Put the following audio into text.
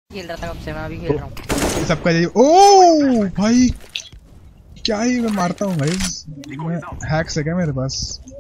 खेल रहा था कब से, मैं अभी खेल रहा हूँ। सबका यही। ओ भाई क्या ही मैं मारता हूँ भाई, हैक्स है क्या मेरे पास?